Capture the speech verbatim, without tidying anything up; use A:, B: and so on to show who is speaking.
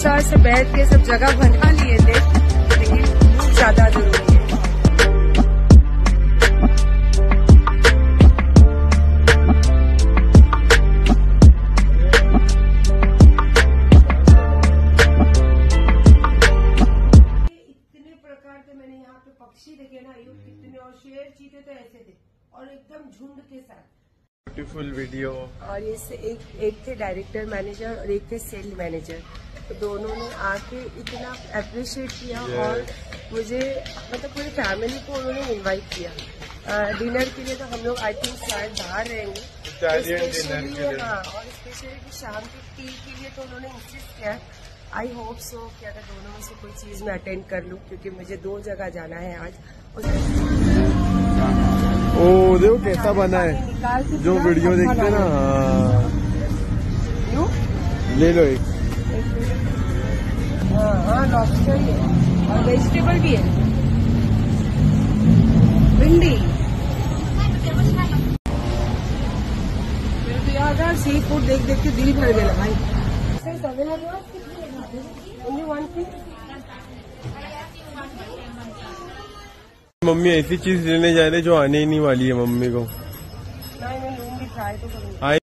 A: अच्छा से बैठ के सब जगह बना लिए थे, लेकिन भूख ज्यादा जरूरी है। इतने प्रकार के मैंने यहाँ पे पक्षी देखे ना, ये कितने, और शेर चीते तो ऐसे थे और एकदम झुंड के साथ।
B: Beautiful video.
A: और ये से एक एक थे डायरेक्टर मैनेजर और एक थे सेल मैनेजर, तो दोनों ने आके इतना अप्रिशिएट किया। yes. और मुझे मतलब पूरी फैमिली को उन्होंने इनवाइट किया डिनर के लिए। तो हम लोग आई थिंक शायद बाहर रहेंगे स्पेशली, हाँ, और स्पेशली शाम की टी के लिए तो उन्होंने इंसिस्ट किया। आई होप सो कि अगर दोनों में से कोई चीज मैं अटेंड कर लूँ, क्योंकि मुझे दो जगह जाना है आज।
B: ओ देखो कैसा बना है, जो वीडियो देखते ना।
A: यूँ
B: ले लो एक।
A: हाँ हाँ, लॉबस्टर ही है और वेजिटेबल भी है, भिंडी। मेरे तो याद है सी फूड देख देख के दिल भर गया भाई। Only one piece.
B: मम्मी ऐसी चीज लेने जा रहे जो आने ही नहीं वाली है मम्मी को।
A: नहीं, मैं लूंगी, ट्राई तो करूंगी।